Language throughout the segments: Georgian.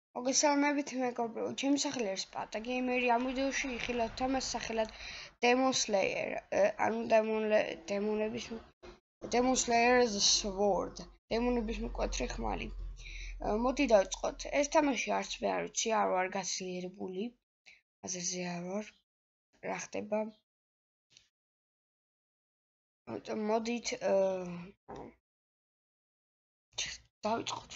მოგესალმებით მეგობრებო, ჩემი სახელი არის Sparta Gamer. ამ ვიდეოში იხილავთ თამაშს სახელად Demon Slayer. Demon Slayer the Sword. დემონების მკვეთრი ხმალი. მოდი დავიწყოთ. ეს თამაში არც მე არ ვიცი, არ ვარ გაცილიერებული. აზერზე არ ვარ. რა ხდება? მოდით დავიწყოთ.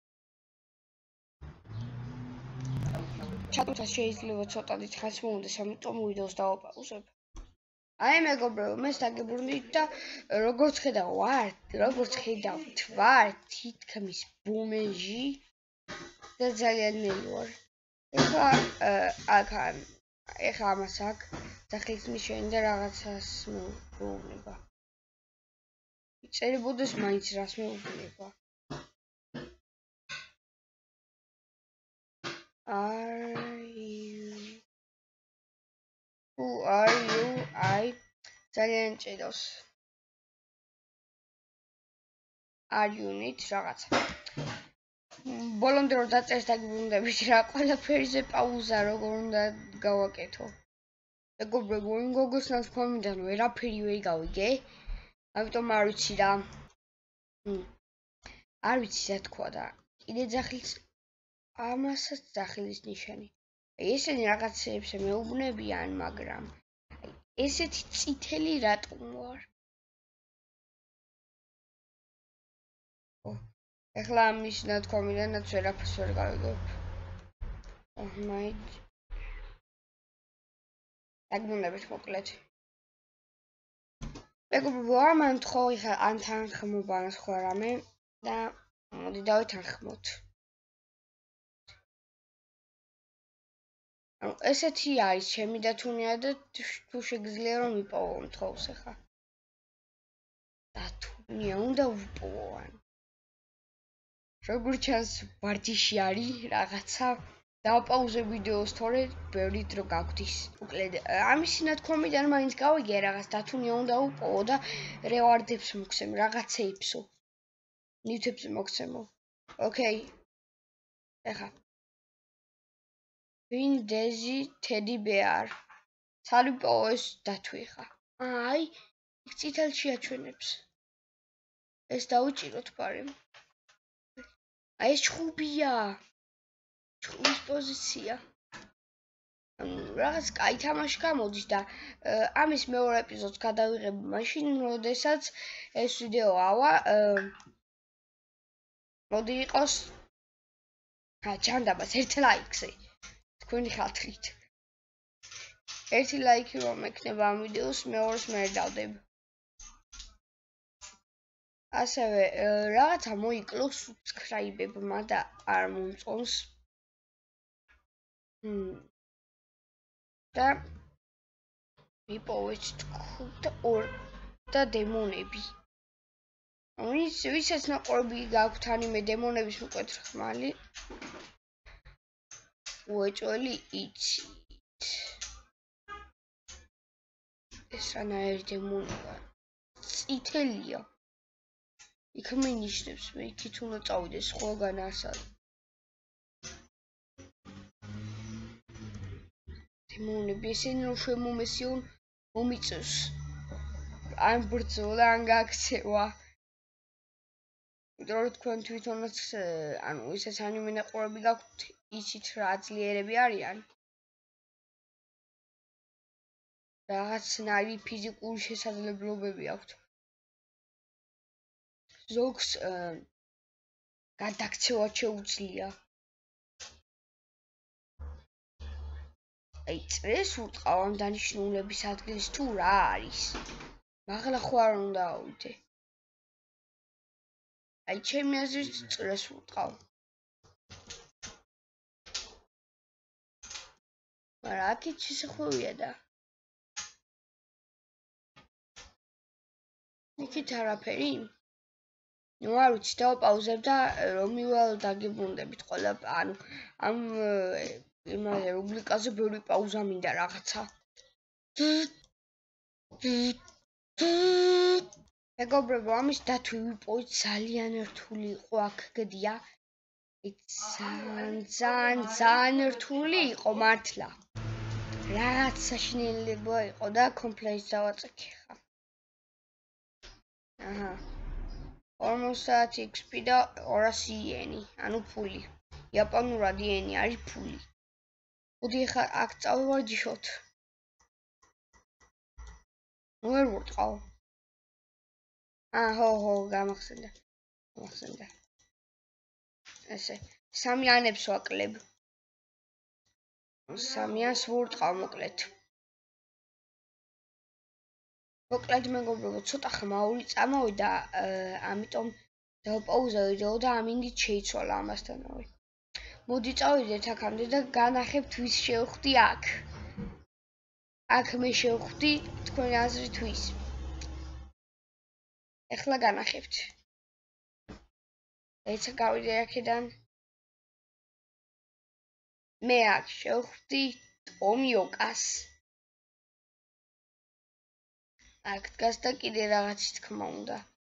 ჩატვირთვა შეიძლება ცოტა დიდხანს მომდეს, ამიტომ ვიდეოს დავაპაუზებ. აი მეგობრებო, მე დაგიბრუნდით და როგორც ხედავთ, ვარ თითქმის ბუმეჟი და ძალიან ნელი ვარ. ეხლა ამას აქ სახლის ნიშანი და რაღაცას მეუბნება. წერებოდეს მაინც რას მეუბნება. Who are you? I ძალიან ჭირავს. Are you need რაღაცა. ბოლომდე რომ დაწერს დაგიბრუნდებით რა, ყველაფერზე პაუზა როგორ უნდა გავაკეთო. მეგობრებო, იმ გოგოს ნათქვამიდან ვერაფერი ვერ გავიგე. ამიტომ არ ვიცი რა. არ ვიცი რა თქვა და კიდე ძახილს ამასაც ძახილის ნიშანი. ესენი რაღაცეებს მეუბნებიან, მაგრამ ესეთი წითელი რატომ ვარ? ეხლა ამის ნათქვამიდანაც ვერაფერს ვერ გავიგებ. დაგმუნებით მოკლედ. მეგობრებო, ამან თქო ეხლა ან თანხმობა ან სხვა რამე და მოდი დავითანხმოთ. ესეთი არის ჩემი დათუნია და თუ შეგიძლია რომ ვიპოვო მთხოვს ახლა. დათუნია უნდა ვიპოვო ან. როგორ ჩანს ვარჯიში არის რაღაცა. დავაპაუზე ვიდეოს თორე ბევრი დრო გაგვდის. უკლედ ამის ნათქვამიდან მაინც გავიგე რაღაც დათუნია უნდა ვიპოვო და რევარდებს მოგცემ რაღაცეებსო. ნივთებს მოგცემო. ოკეი. ეხლა ვინ დეზი ტედი ბეარ. სალიპოვო ეს დათვი ხა. აი, იქ წითელში აჩვენებს. ეს დავიჭიროთ პარემ. აი ეს ჩხუბია. ჩხუბის პოზიცია. რაღაც კაი თამაში გამოდის და ამის მეორე ეპიზოდს გადავიღებ მაშინ, როდესაც ეს ვიდეო ავა. მოდი იყოს ჯანდაბას 1 ლაიქზე. თქვენი ხალხით. 1 ლაიქი რომ ექნება ამ ვიდეოს, მეორეს მე დავდებ. ასევე რაღაცა მოიკლოს subscribe-ებმა და არ მომწონს. და მიპოვეთ და დემონები. ვისაც ნაყურები გაქვთ ანიმე დემონების მკვეთრი ხმალი. უეჭველი იცით. ეს რანაირი დემონია. წითელია. იქ მინიშნებს მე იქით უნდა წავიდეს სხვაგან არსად. დემონები ესენი რომ შემომესიონ მომიწევს. ან ბრძოლა ან გაქცევა. იმიტომ რომ თქვენ თვითონაც ანუ ისეთ ანიმე ნაყურები გაქვთ იცით რა ძლიერები არიან. რაღაცნაირი ფიზიკური შესაძლებლობები აქვთ. ზოგს გადაქცევა შეუძლია. აი წრეს უტყავ ამ დანიშნულების ადგილს თუ რა არის. მაღლა ხო არ უნდა ავიდე. აი ჩემი აზრით წრეს უტყავ. მაგრამ აქეთ შესახვევია და იქით არაფერი. ნუ არ ვიცი დავაპაუზებ და რომ მივალ დაგიბრუნდებით ყველა ანუ ამ იმაზე რუბრიკაზე ბევრი პაუზა მინდა რაღაცა. მეგობრებო, ამის დათვი ვიპოვეთ ძალიან რთული იყო აქ გდია. ძალიან რთული იყო მართლა. რაღაც საშინელება იყო და კომპლექს დავაწექი ხა. აჰა. 50 XP და 200 იენი, ანუ ფული. იაპონურად იენი არის ფული. მოდი ხა აქ წავივარჯიშოთ. ვერ ვურტყავ. ხო, გამახსენდა. ესე, სამიანებს ვაკლებ. სამიანს ვურტყავ მოკლედ. მოკლედ მეგობრებო, ცოტა ხმაური წამოვიდა, ამიტომ დავპაუზე ვიდეო და ამინდით შეიცვალა ამასთანავე. მოდი წავიდეთ აქამდე და განახებთ ვის შევხვდი აქ. აქ მე შევხვდი თქვენი აზრით ვის. ეხლა განახებთ. ეცა გავიდე აქედან. მე აქ შევხვდი ტომიოკას. აქ დგას და კიდე რაღაცის თქმა უნდა.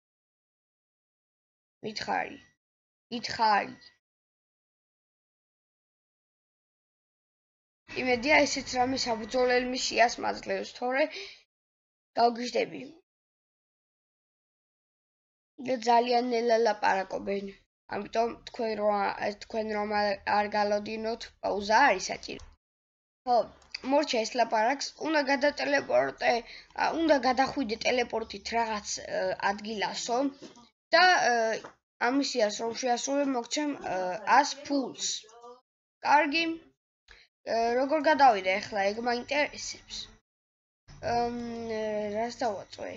მითხარი. იმედია ესეც რამე საბრძოლელ მისიას მაძლევს, თორე გავგიჟდები. და ძალიან ნელა ლაპარაკობენ. ამიტომ თქვენ რომ არ გალოდინოთ, პაუზა არის საჭირო. ხო, მორჩა ეს ლაპარაკს, უნდა გადახვიდე ტელეპორტით რაღაც ადგილასო და ამისიას რომ შეასრულებ მოგცემ 100 ფულს. კარგი. როგორ გადავიდე ახლა, ეგ მაინტერესებს. რას დავაწვე?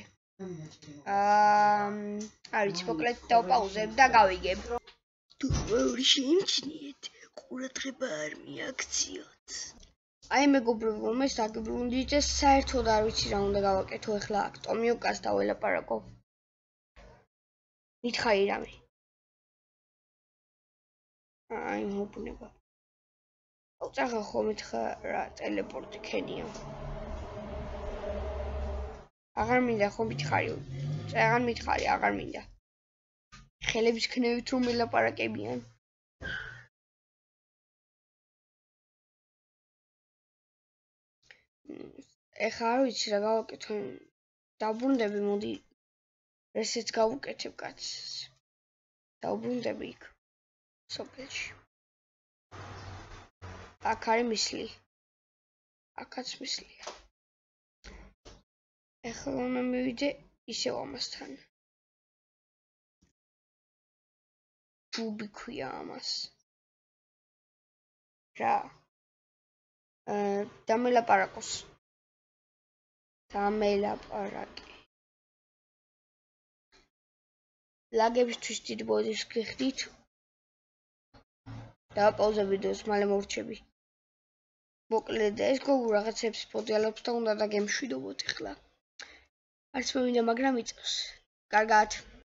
არ ვიცი, მოკლედ დავპაუზებ და გავიგებ. თუ ბევრი შეიმჩნიეთ, ყურადღება არ მიაქციოთ. აი მეგობრებო, მე საგბრუნდით და საერთოდ არ ვიცი რა უნდა გავაკეთო ახლა აქ ტომიოკას დაველაპარაკო. მითხარი რამე. აი მობუნება. წაღა ხო მითხა რა ტელეპორტი ქენია. აღარ მინდა ხო მითხარი. წაღან მითხარი, აღარ მინდა. ხელების ქნევით რომ ელაპარაკებიან. ეხლა არ ვიცი რა გავაკეთო. დავბრუნდები, მოდი ესეც გავუკეთებ კაცს. დავბრუნდები იქ. სოფელში. აქ არის მისლი. აქაც მისლია. ეხლა უნდა მივიდე ისევ ამასთან. ჯუბი ქვია ამას. რა? დამელაპარაკოს. დამელაპარაკე. ლაგებისთვის დიდ ბოდიშს გიხდით. დავაპაუზე ვიდეოს, მალე მორჩები. მოკლედ ეს გოგო რაღაცებს პოდიალობს და უნდა დაგემშვიდობოთ ახლა. არც მე მინდა, მაგრამ იწევს. კარგად.